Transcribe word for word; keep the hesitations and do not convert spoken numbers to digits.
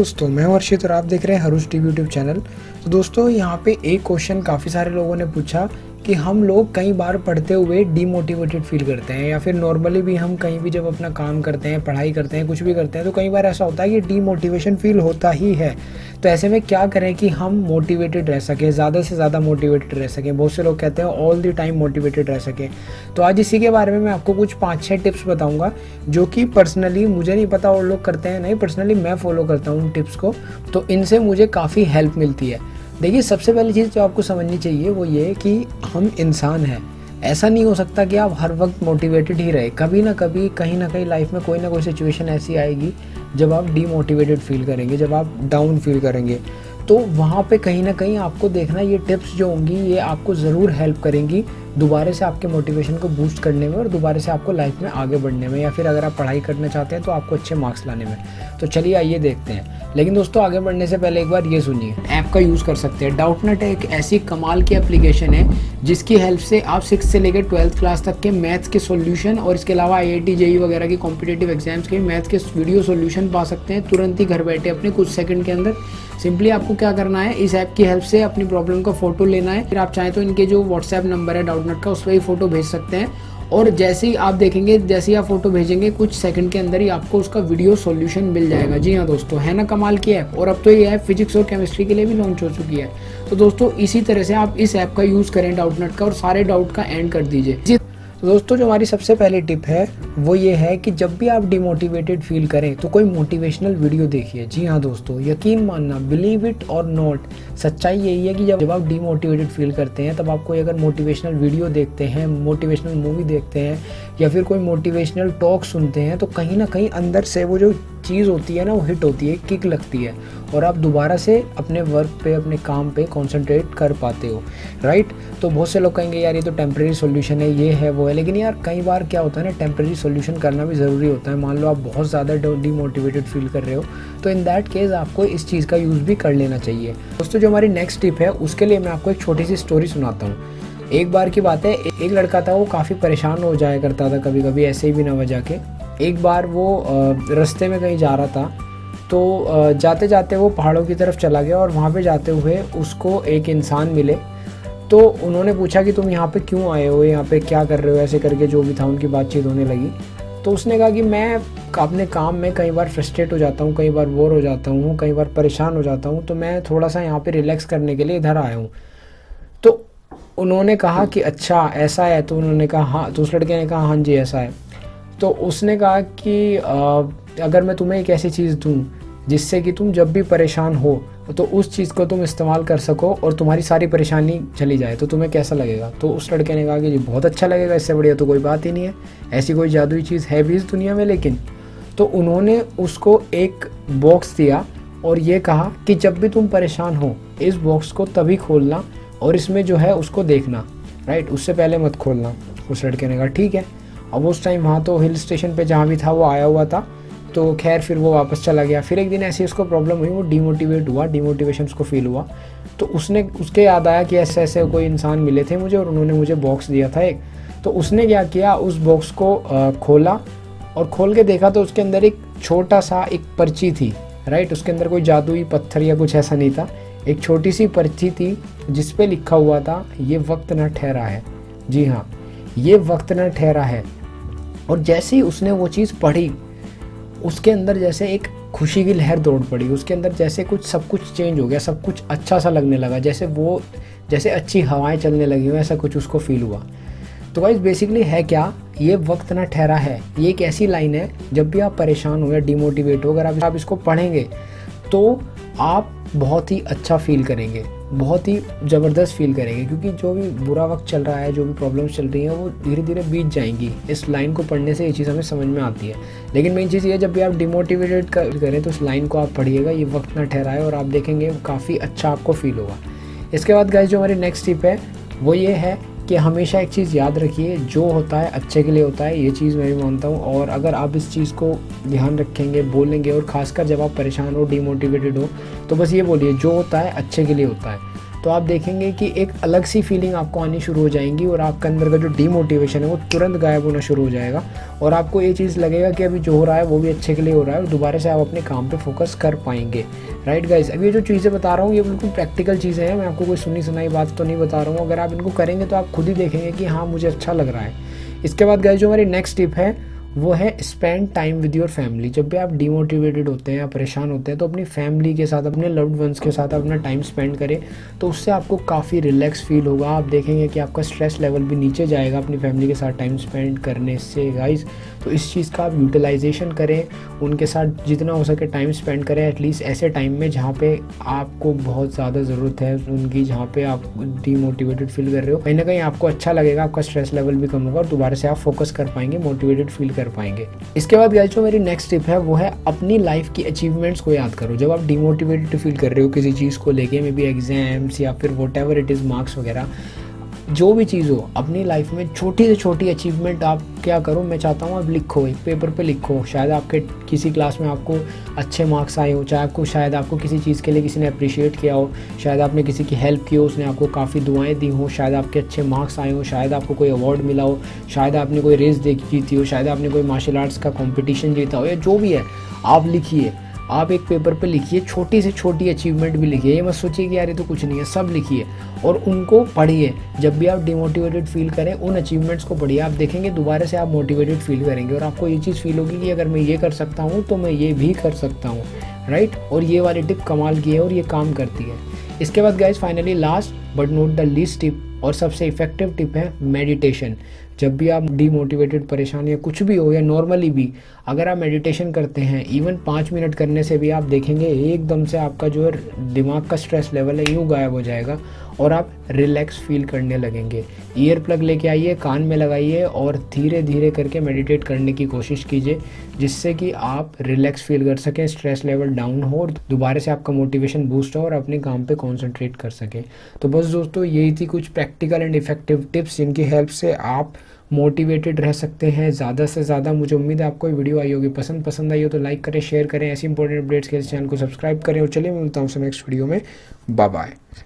दोस्तों मैं हूं हर्षित और आप देख रहे हैं हरुज टीवी यूट्यूब चैनल। तो दोस्तों यहाँ पे एक क्वेश्चन काफ़ी सारे लोगों ने पूछा कि हम लोग कई बार पढ़ते हुए डीमोटिवेटेड फील करते हैं या फिर नॉर्मली भी हम कहीं भी जब अपना काम करते हैं, पढ़ाई करते हैं, कुछ भी करते हैं तो कई बार ऐसा होता है कि डीमोटिवेशन फील होता ही है। तो ऐसे में क्या करें कि हम मोटिवेटेड रह सकें, ज़्यादा से ज़्यादा मोटिवेटेड रह सकें। बहुत से लोग कहते हैं ऑल द टाइम मोटिवेटेड रह सकें। तो आज इसी के बारे में मैं आपको कुछ पाँच छः टिप्स बताऊँगा जो कि पर्सनली मुझे नहीं पता और लोग करते हैं नहीं, पर्सनली मैं फॉलो करता हूँ टिप्स को, तो इनसे मुझे काफ़ी हेल्प मिलती है। देखिए, सबसे पहली चीज़ जो आपको समझनी चाहिए वो ये कि हम इंसान हैं। ऐसा नहीं हो सकता कि आप हर वक्त मोटिवेटेड ही रहे। कभी ना कभी कहीं ना कहीं लाइफ में कोई ना कोई सिचुएशन ऐसी आएगी जब आप डीमोटिवेटेड फील करेंगे, जब आप डाउन फील करेंगे। तो वहाँ पे कहीं ना कहीं आपको देखना, ये टिप्स जो होंगी ये आपको ज़रूर हेल्प करेंगी दोबारा से आपके मोटिवेशन को बूस्ट करने में और दोबारा से आपको लाइफ में आगे बढ़ने में, या फिर अगर आप पढ़ाई करना चाहते हैं तो आपको अच्छे मार्क्स लाने में। तो चलिए आइए देखते हैं। लेकिन दोस्तों आगे बढ़ने से पहले एक बार ये सुनिए, ऐप का यूज़ कर सकते हैं। डाउटनेट एक ऐसी कमाल की एप्लीकेशन है जिसकी हेल्प से आप सिक्स से लेकर ट्वेल्थ क्लास तक के मैथ्स के सॉल्यूशन और इसके अलावा आई आई टी जेई वगैरह की कॉम्पिटेटिव एग्जाम्स के मैथ्स के वीडियो सॉल्यूशन पा सकते हैं तुरंत ही घर बैठे अपने कुछ सेकंड के अंदर। सिंपली आपको क्या करना है, इस ऐप की हेल्प से अपनी प्रॉब्लम का फोटो लेना है, फिर आप चाहें तो इनके जो व्हाट्सएप नंबर है डाउटनेट का उस पर ही फोटो भेज सकते हैं और जैसे ही आप देखेंगे, जैसे ही आप फोटो भेजेंगे कुछ सेकंड के अंदर ही आपको उसका वीडियो सॉल्यूशन मिल जाएगा। जी हाँ दोस्तों, है ना कमाल की ऐप। और अब तो ये ऐप फिजिक्स और केमिस्ट्री के लिए भी लॉन्च हो चुकी है। तो दोस्तों इसी तरह से आप इस ऐप का यूज़ करें डाउटनेट का और सारे डाउट का एंड कर दीजिए। तो दोस्तों जो हमारी सबसे पहली टिप है वो ये है कि जब भी आप डिमोटिवेटेड फील करें तो कोई मोटिवेशनल वीडियो देखिए। जी हाँ दोस्तों, यकीन मानना, बिलीव इट और नॉट, सच्चाई यही है कि जब जब आप डिमोटिवेटेड फील करते हैं तब आप कोई अगर मोटिवेशनल वीडियो देखते हैं, मोटिवेशनल मूवी देखते हैं या फिर कोई मोटिवेशनल टॉक सुनते हैं तो कहीं ना कहीं अंदर से वो जो चीज़ होती है ना वो हिट होती है, किक लगती है और आप दोबारा से अपने वर्क पे, अपने काम पे कंसंट्रेट कर पाते हो, राइट। तो बहुत से लोग कहेंगे यार ये तो टेम्प्रेरी सॉल्यूशन है, ये है वो है, लेकिन यार कई बार क्या होता है ना, टेम्प्रेरी सॉल्यूशन करना भी ज़रूरी होता है। मान लो आप बहुत ज़्यादा डीमोटिवेटेड फील कर रहे हो तो इन दैट केस आपको इस चीज़ का यूज़ भी कर लेना चाहिए। दोस्तों जो हमारी नेक्स्ट टिप है उसके लिए मैं आपको एक छोटी सी स्टोरी सुनाता हूँ। एक बार की बात है, एक लड़का था, वो काफ़ी परेशान हो जाया करता था कभी कभी ऐसे ही बिना वजह के। एक बार वो रास्ते में कहीं जा रहा था तो जाते जाते वो पहाड़ों की तरफ चला गया और वहाँ पे जाते हुए उसको एक इंसान मिले। तो उन्होंने पूछा कि तुम यहाँ पे क्यों आए हो, यहाँ पे क्या कर रहे हो, ऐसे करके जो भी था उनकी बातचीत होने लगी। तो उसने कहा कि मैं अपने काम में कई बार फ्रस्ट्रेट हो जाता हूँ, कई बार बोर हो जाता हूँ, कई बार परेशान हो जाता हूँ, तो मैं थोड़ा सा यहाँ पे रिलैक्स करने के लिए इधर आया हूँ। तो उन्होंने कहा कि अच्छा ऐसा है। तो उन्होंने कहा हाँ, तो उस लड़के ने कहा हाँ जी ऐसा है। तो उसने कहा कि आ, अगर मैं तुम्हें एक ऐसी चीज़ दूँ जिससे कि तुम जब भी परेशान हो तो उस चीज़ को तुम इस्तेमाल कर सको और तुम्हारी सारी परेशानी चली जाए, तो तुम्हें कैसा लगेगा? तो उस लड़के ने कहा कि जी बहुत अच्छा लगेगा, इससे बढ़िया तो कोई बात ही नहीं है, ऐसी कोई जादुई चीज़ है भी इस दुनिया में। लेकिन तो उन्होंने उसको एक बॉक्स दिया और ये कहा कि जब भी तुम परेशान हो इस बॉक्स को तभी खोलना और इसमें जो है उसको देखना, राइट, उससे पहले मत खोलना। उस लड़के ने कहा ठीक है। अब उस टाइम वहाँ तो हिल स्टेशन पे जहाँ भी था वो आया हुआ था, तो खैर फिर वो वापस चला गया। फिर एक दिन ऐसी उसको प्रॉब्लम हुई, वो डिमोटिवेट हुआ, डिमोटिवेशन उसको फील हुआ। तो उसने उसके याद आया कि ऐसे ऐसे कोई इंसान मिले थे मुझे और उन्होंने मुझे बॉक्स दिया था एक। तो उसने क्या किया, उस बॉक्स को खोला और खोल के देखा तो उसके अंदर एक छोटा सा एक पर्ची थी, राइट। उसके अंदर कोई जादुई पत्थर या कुछ ऐसा नहीं था, एक छोटी सी पर्ची थी जिस पे लिखा हुआ था ये वक्त न ठहरा है। जी हाँ, ये वक्त न ठहरा है। और जैसे ही उसने वो चीज़ पढ़ी उसके अंदर जैसे एक खुशी की लहर दौड़ पड़ी, उसके अंदर जैसे कुछ सब कुछ चेंज हो गया, सब कुछ अच्छा सा लगने लगा, जैसे वो जैसे अच्छी हवाएं चलने लगी हो, ऐसा कुछ उसको फील हुआ। तो गाइस बेसिकली है क्या, ये वक्त ना ठहरा है, ये एक ऐसी लाइन है जब भी आप परेशान हो या डिमोटिवेट हो, अगर आप, आप इसको पढ़ेंगे तो आप बहुत ही अच्छा फील करेंगे, बहुत ही ज़बरदस्त फील करेंगे, क्योंकि जो भी बुरा वक्त चल रहा है, जो भी प्रॉब्लम्स चल रही हैं वो धीरे धीरे बीत जाएंगी। इस लाइन को पढ़ने से ये चीज़ हमें समझ में आती है। लेकिन मेन चीज़ ये है, जब भी आप डिमोटिवेटेड करें तो इस लाइन को आप पढ़िएगा, ये वक्त ना ठहरा है, और आप देखेंगे काफ़ी अच्छा आपको फील होगा। इसके बाद गाइस जो हमारी नेक्स्ट टिप है वो ये है कि हमेशा एक चीज़ याद रखिए, जो होता है अच्छे के लिए होता है। ये चीज़ मैं भी मानता हूँ, और अगर आप इस चीज़ को ध्यान रखेंगे, बोलेंगे, और ख़ासकर जब आप परेशान हो, डिमोटिवेटेड हो, तो बस ये बोलिए जो होता है अच्छे के लिए होता है। तो आप देखेंगे कि एक अलग सी फीलिंग आपको आनी शुरू हो जाएंगी और आपके अंदर का जो डीमोटिवेशन है वो तुरंत गायब होना शुरू हो जाएगा और आपको ये चीज़ लगेगा कि अभी जो हो रहा है वो भी अच्छे के लिए हो रहा है और दोबारा से आप अपने काम पे फोकस कर पाएंगे। राइट गाइस, अब ये जो चीज़ें बता रहा हूँ ये बिल्कुल प्रैक्टिकल चीज़ें हैं, मैं आपको कोई सुनी सुनाई बात तो नहीं बता रहा हूँ। अगर आप इनको करेंगे तो आप खुद ही देखेंगे कि हाँ मुझे अच्छा लग रहा है। इसके बाद गाइस जो हमारी नेक्स्ट टिप है वो है spend time with your family. जब भी आप डिमोटिवेटेड होते हैं या परेशान होते हैं तो अपनी फैमिली के साथ, अपने लव्ड वंस के साथ अपना टाइम स्पेंड करें, तो उससे आपको काफ़ी रिलैक्स फील होगा। आप देखेंगे कि आपका स्ट्रेस लेवल भी नीचे जाएगा अपनी फैमिली के साथ टाइम स्पेंड करने से गाइस। तो इस चीज़ का आप यूटिलाइजेशन करें, उनके साथ जितना हो सके टाइम स्पेंड करें, एटलीस्ट ऐसे टाइम में जहाँ पे आपको बहुत ज़्यादा ज़रूरत है उनकी, जहाँ पे आप डीमोटिवेटेड फील कर रहे हो। कहीं ना कहीं आपको अच्छा लगेगा, आपका स्ट्रेस लेवल भी कम होगा और दोबारा से आप फोकस कर पाएंगे, मोटिवेटेड फील कर पाएंगे। इसके बाद गाइस जो मेरी नेक्स्ट टिप है वो है अपनी लाइफ की अचीवमेंट्स को याद करो। जब आप डिमोटिवेटेड फील कर रहे हो किसी चीज़ को लेके, मे बी एग्जाम्स या फिर whatever it is, marks वगैरह, जो भी चीज़ हो, अपनी लाइफ में छोटी से छोटी अचीवमेंट आप क्या करो, मैं चाहता हूँ आप लिखो, एक पेपर पे लिखो। शायद आपके किसी क्लास में आपको अच्छे मार्क्स आए हो, चाहे आपको शायद आपको किसी चीज़ के लिए किसी ने अप्रिशिएट किया हो, शायद आपने किसी की हेल्प की हो, उसने आपको काफ़ी दुआएं दी हो, शायद आपके अच्छे मार्क्स आए हो, शायद आपको कोई अवार्ड मिला हो, शायद आपने कोई रेस देख जीती हो, शायद आपने कोई मार्शल आर्ट्स का कॉम्पिटिशन जीता हो, या जो भी है आप लिखिए। आप एक पेपर पे लिखिए, छोटी से छोटी अचीवमेंट भी लिखिए, ये मत सोचिए कि यार ये तो कुछ नहीं है, सब लिखिए और उनको पढ़िए। जब भी आप डिमोटिवेटेड फील करें उन अचीवमेंट्स को पढ़िए, आप देखेंगे दोबारा से आप मोटिवेटेड फील करेंगे और आपको ये चीज़ फील होगी कि अगर मैं ये कर सकता हूँ तो मैं ये भी कर सकता हूँ। राइट, और ये वाली टिप कमाल की है और ये काम करती है। इसके बाद guys finally last but not the least tip और सबसे इफेक्टिव टिप है मेडिटेशन। जब भी आप डीमोटिवेटेड, परेशान या कुछ भी हो या नॉर्मली भी अगर आप मेडिटेशन करते हैं, इवन पाँच मिनट करने से भी आप देखेंगे एकदम से आपका जो है दिमाग का स्ट्रेस लेवल है यूँ गायब हो जाएगा और आप रिलैक्स फील करने लगेंगे। ईयर प्लग लेके आइए, कान में लगाइए और धीरे धीरे करके मेडिटेट करने की कोशिश कीजिए, जिससे कि आप रिलैक्स फील कर सकें, स्ट्रेस लेवल डाउन हो और दोबारा से आपका मोटिवेशन बूस्ट हो और अपने काम पे कंसंट्रेट कर सकें। तो बस दोस्तों यही थी कुछ प्रैक्टिकल एंड इफेक्टिव टिप्स जिनकी हेल्प से आप मोटिवेटेड रह सकते हैं ज़्यादा से ज़्यादा। मुझे उम्मीद है आपको ये वीडियो आई होगी, पसंद पसंद आई हो तो लाइक करें, शेयर करें, ऐसी इंपॉर्टेंट अपडेट्स के इस चैनल को सब्सक्राइब करें और चलिए मिलता हूँ नेक्स्ट वीडियो में। Bye bye.